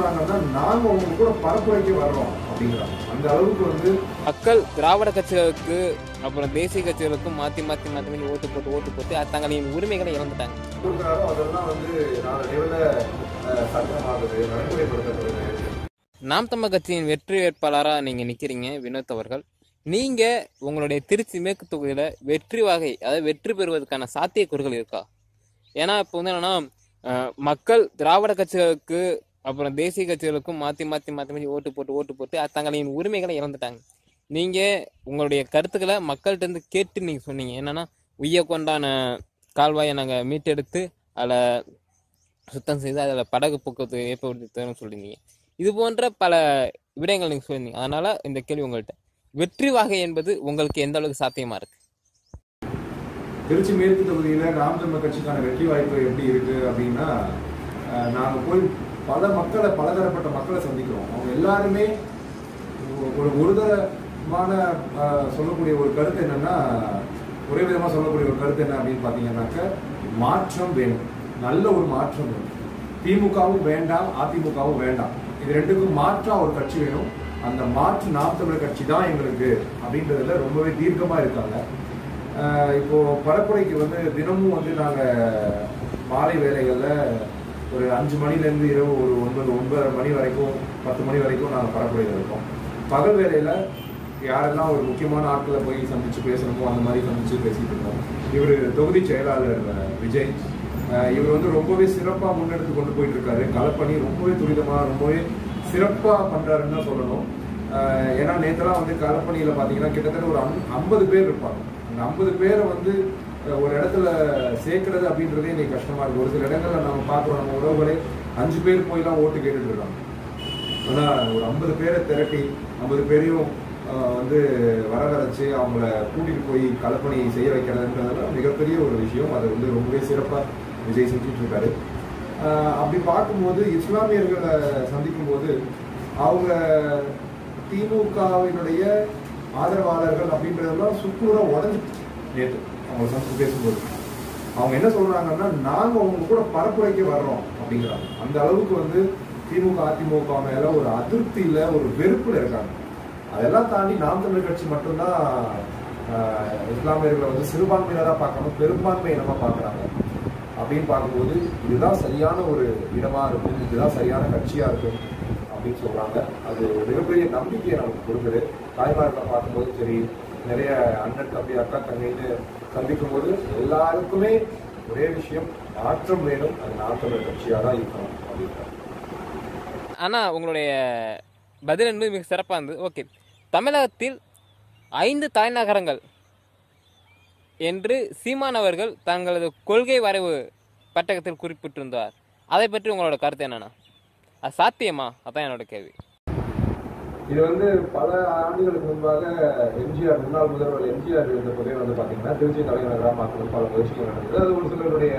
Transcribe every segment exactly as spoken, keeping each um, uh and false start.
சொல்றாங்கன்னா நாங்க உங்க கூட பரப்புரைக்கு வர்றோம் அப்படிங்கிறாங்க. அந்த அளவுக்கு வந்து மக்கள் திராவிட கட்சிகளுக்கு அப்புறம் தேசிய கட்சிகளுக்கும் மாற்றி மாற்றி மாற்றி ஓட்டு போட்டு ஓட்டு போட்டு தங்களின் உரிமைகளை இழந்துட்டாங்க. கொடுக்குறாரோ அதெல்லாம் வந்து நாளடைவில் சட்டமாகுது, நடைமுறைப்படுத்தப்படுது. நாம் தமிழர் கட்சியின் வெற்றி வேட்பாளராக நீங்கள் நிற்கிறீங்க வினோத் அவர்கள். நீங்கள் உங்களுடைய திருச்சி மேற்கு தொகுதியில் வெற்றி வகை அதாவது வெற்றி பெறுவதற்கான சாத்தியக்கூறுகள் இருக்கா? ஏன்னா இப்போ வந்து என்னென்னா மக்கள் திராவிட கட்சிகளுக்கு அப்புறம் தேசிய கட்சிகளுக்கும் மாற்றி மாற்றி மாற்றி மாற்றி ஓட்டு போட்டு ஓட்டு போட்டு தங்களின் உரிமைகளை இழந்துட்டாங்க. நீங்கள் உங்களுடைய கருத்துக்களை மக்கள்கிட்ட கேட்டு நீங்கள் சொன்னீங்க. என்னென்னா உய்ய கொண்டான கால்வாயை நாங்கள் மீட்டெடுத்து அதில் சுத்தம் செய்து அதில் படகு போக்குவரத்து ஏற்படுத்தி தரோம்னு சொல்லியிருந்தீங்க. இது போன்ற பல விடயங்கள் நீங்கள் சொல்லியிருந்தீங்க. அதனால் இந்த கேள்வி உங்கள்கிட்ட, வெற்றி வகை என்பது உங்களுக்கு எந்த அளவுக்கு சாத்தியமாக இருக்குது? திருச்சி மேற்கு தொகுதியில் நாம் தமிழர் கட்சிக்கான வெற்றி வாய்ப்பு எப்படி இருக்குது அப்படின்னா, நாங்கள் போய் பல மக்களை பலதரப்பட்ட மக்களை சந்திக்கிறோம். அவங்க எல்லாருமே ஒரு ஒருதரமான சொல்லக்கூடிய ஒரு கருத்து என்னென்னா, ஒரே விதமாக சொல்லக்கூடிய ஒரு கருத்து என்ன அப்படின்னு பார்த்தீங்கன்னாக்க, மாற்றம் வேணும், நல்ல ஒரு மாற்றம் வேணும். திமுகவும் வேண்டாம், அதிமுகவும் வேண்டாம், இது ரெண்டுக்கும் மாற்றா ஒரு கட்சி வேணும். அந்த மாற்று நாம் தமிழர் கட்சி தான் எங்களுக்கு அப்படின்றதுல ரொம்பவே தீர்க்கமாக இருக்காங்க. இப்போ பரப்புரைக்கு வந்து தினமும் வந்து நாங்கள் மாலை வேலைகளில் ஒரு அஞ்சு மணிலேருந்து இரவு ஒரு ஒன்பது ஒன்பதரை மணி வரைக்கும் பத்து மணி வரைக்கும் நாங்கள் பரப்புரையில் இருக்கோம். பகல் வேலையில் யாரெல்லாம் ஒரு முக்கியமான ஆட்களை போய் சந்தித்து பேசணுமோ அந்த மாதிரி சந்தித்து பேசிகிட்டு இருக்கோம். இவர் தொகுதி செயலாளர் விஜய், இவர் வந்து ரொம்பவே சிறப்பாக முன்னெடுத்து கொண்டு போயிட்டு இருக்காரு. களப்பணி ரொம்பவே துரிதமாக ரொம்பவே சிறப்பாக பண்ணுறாருன்னு தான் சொல்லணும். ஏன்னா நேற்றுலாம் வந்து களப்பணியில் பார்த்தீங்கன்னா கிட்டத்தட்ட ஒரு ஐம்பது பேர் இருப்பாங்க. அந்த ஐம்பது பேரை வந்து ஒரு இடத்துல சேர்க்கறது அப்படின்றதே இன்னைக்கு கஷ்டமாக இருக்குது. ஒரு சில இடங்களில் நம்ம பார்க்குறோம், நம்ம உறவுகளே அஞ்சு பேர் போயெல்லாம் ஓட்டு கேட்டுட்டு இருக்காங்க. ஆனால் ஒரு ஐம்பது பேரை திரட்டி ஐம்பது பேரையும் வந்து வரவழைச்சு அவங்கள கூட்டிகிட்டு போய் களப்பணி செய்ய வைக்கிறதுன்றதுலாம் மிகப்பெரிய ஒரு விஷயம். அதை வந்து ரொம்பவே சிறப்பாக விஜய் செஞ்சுட்டு இருக்காரு. அப்படி பார்க்கும்போது இஸ்லாமியர்களை சந்திக்கும் போது அவங்க திமுகவினுடைய ஆதரவாளர்கள் அப்படின்றதெல்லாம் சுக்குநூறாக உடஞ்சி நேற்று அவங்க சந்தித்து பேசும்போது அவங்க என்ன சொல்றாங்கன்னா, நாங்க உங்க கூட பரப்புரைக்கு வர்றோம் அப்படிங்கிறாங்க. அந்த அளவுக்கு வந்து திமுக அதிமுக மேல ஒரு அதிருப்தியில ஒரு வெறுப்புல இருக்காங்க. அதெல்லாம் தாண்டி நாம் தமிழர் கட்சி மட்டும்தான் இஸ்லாமியர்களை வந்து சிறுபான்மையினராக பார்க்காம பெரும்பான்மை இனமா பார்க்குறாங்க. அப்படின்னு பார்க்கும்போது இதுதான் சரியான ஒரு இடமா இருக்கும், இதுதான் சரியான கட்சியா இருக்கும் அப்படின்னு சொல்றாங்க. அது மிகப்பெரிய நம்பிக்கையை நமக்கு கொடுக்குது. தாய்மார்களை பார்க்கும்போது சரி, நிறைய அண்ணன் தம்பி அக்கா தங்கைன்னு சந்திக்கும் போது எல்லாருக்குமே ஒரே விஷயம், மாற்றம் வேணும், அது நாம் தமிழர் கட்சியாக தான் இருக்கணும் அப்படின்றாங்க. ஆனால் உங்களுடைய பதில் என்பது மிக சிறப்பாக இருந்தது. ஓகே, தமிழகத்தில் ஐந்து தலைநகரங்கள் என்று சீமான் அவர்கள் தங்களது கொள்கை வரைவு பட்டகத்தில் குறிப்பிட்டிருந்தார். அதை பற்றி உங்களோட கருத்து என்னன்னா, அது சாத்தியமா? அதான் என்னோட கேள்வி. இது வந்து பல ஆண்டுகளுக்கு முன்பாக எம்ஜிஆர் முன்னாள் முதல்வர் எம்ஜிஆர் இருந்த போதே வந்து பார்த்தீங்கன்னா திருச்சி தலைநகராக மாற்றணும் பல முயற்சிகள் நடந்தது. அது ஒரு சிலருடைய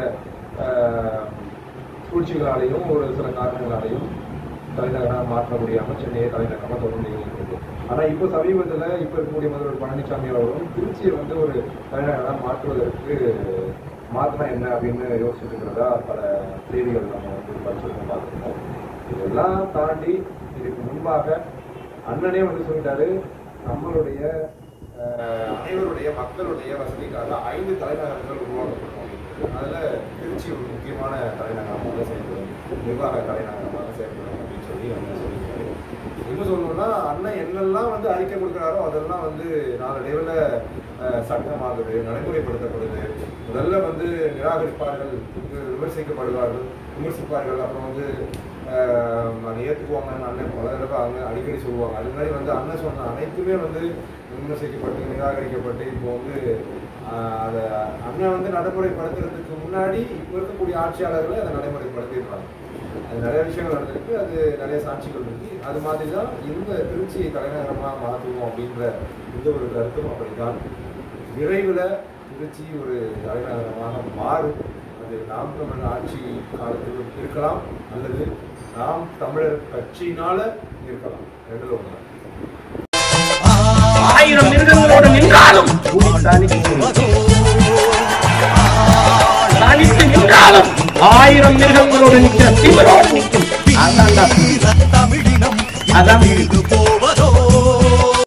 சூழ்ச்சிகளாலையும் ஒரு சில காரணங்களாலையும் தலைநகராக மாற்ற முடியாமல் சென்னையை தலைநகரமாக தொடர்ந்து இருக்கு. ஆனால் இப்போ சமீபத்தில் இப்போ இருக்கக்கூடிய முதல்வர் பழனிசாமி அவர்களும் திருச்சியை வந்து ஒரு தலைநகராக மாற்றுவதற்கு மாற்றினா என்ன அப்படின்னு யோசிச்சுட்டு இருக்கிறதா பல செய்திகள் நம்ம வந்து படிச்சிருக்கோம், பார்த்துருக்கோம். இதெல்லாம் தாண்டி இதுக்கு முன்பாக அண்ணனே வந்து சொல்லிட்டாரு, நம்மளுடைய அனைவருடைய மக்களுடைய வசதிக்காக ஐந்து தலைநகரங்கள் உருவாக்கப்படும் அப்படின்றது. அதில் திருச்சி ஒரு முக்கியமான தலைநகரமாக செயல்படும், நிர்வாக தலைநகரமாக செயல்படும் அப்படின்னு சொல்லி அண்ணன் சொல்லியிருக்காரு. இன்னும் சொல்லணும்னா அண்ணன் என்னெல்லாம் வந்து அறிக்கை கொடுக்குறாரோ அதெல்லாம் வந்து நாளடைவில் சட்டமாகுது, நடைமுறைப்படுத்தப்படுது. முதல்ல வந்து நிராகரிப்பார்கள், விமர்சிக்கப்படுவார்கள், விமர்சிப்பார்கள், அப்புறம் வந்து அதை ஏற்றுக்குவாங்கன்னு அண்ணன் பல தடவை அவங்க அடிக்கடி சொல்லுவாங்க. அது மாதிரி வந்து அண்ணன் சொன்ன அனைத்துமே வந்து விமர்சிக்கப்பட்டு நிராகரிக்கப்பட்டு இப்போ வந்து அதை அண்ணன் வந்து நடைமுறைப்படுத்துறதுக்கு முன்னாடி இப்போ இருக்கக்கூடிய ஆட்சியாளர்களை அதை நடைமுறைப்படுத்தியிருப்பாங்க. அது நிறைய விஷயங்கள் நடந்திருக்கு, அது நிறைய சாட்சிகள் இருக்கு. அது மாதிரி தான் இந்த திருச்சியை தலைநகரமாக மாற்றுவோம் அப்படின்ற இந்த ஒரு கருத்தும் அப்படித்தான். விரைவில் திருச்சி ஒரு தலைநகரமாக மாறும். அது நாம் தமிழர் ஆட்சி காலத்தில் இருக்கலாம் அல்லது நாம் தமிழர் கட்சியினால இருக்கலாம். ரெண்டுல ஒன்று. ஆயிரம் மிருகங்களோடு நின்றாலும் ஆயிரம் மிருகங்களோடு நிற்கிற தீவிரோடு நிற்கும் அதான் அதான். அதான்